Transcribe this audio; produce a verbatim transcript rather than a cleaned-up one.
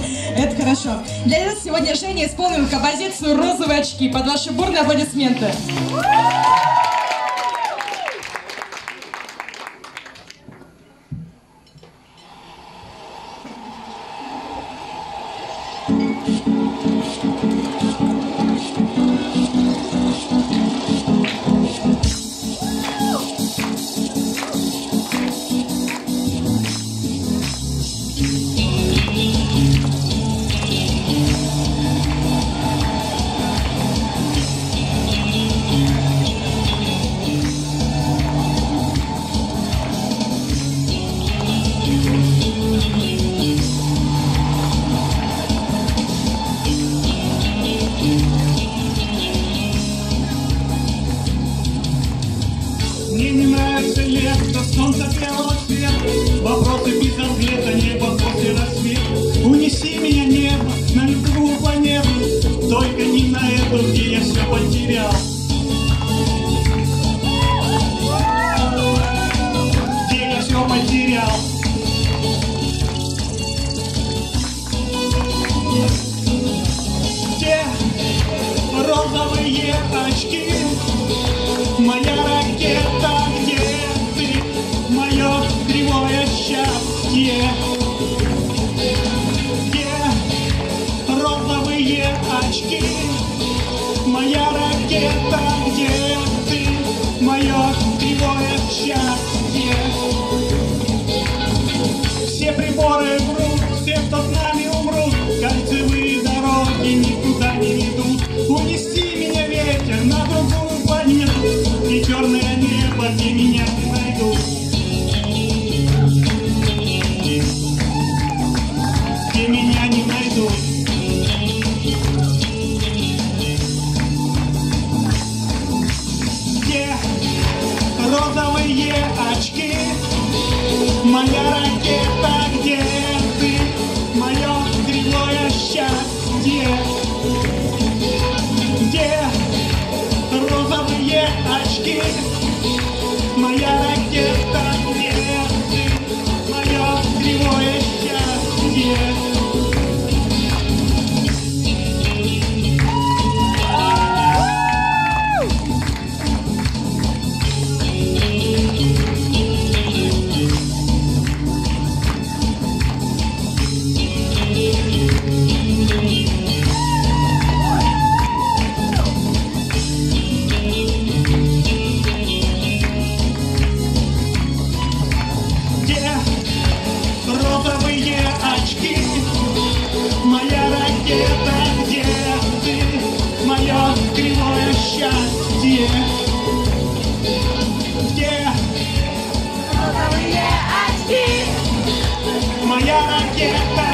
Это хорошо. Для нас сегодня Женя исполнил композицию «Розовые очки». Под ваши бурные аплодисменты. Мне не нравится лето, солнце белого цвета, вопросы без ответа, небо после рассвета. Унеси меня, небо, на любую планету, только не на эту, где я все потерял. Где я все потерял. Где розовые очки, моя ракета, где ты, мое кривое счастье? Где розовые очки, моя ракета, где ты, мое кривое счастье? Все приборы врут, все, кто с нами умрут, кольцевые дороги никуда не ведут. Унеси меня, ветер, на другую планету, и черное небо, где меня не найдут. Где меня не найдут. Где розовые очки, моя ракета, где ты, мое кривое счастье? Где розовые очки, моя ракета, где ты, мое кривое счастье? Моя ракета, где ты, мое кривое счастье? Где розовые очки, моя ракета?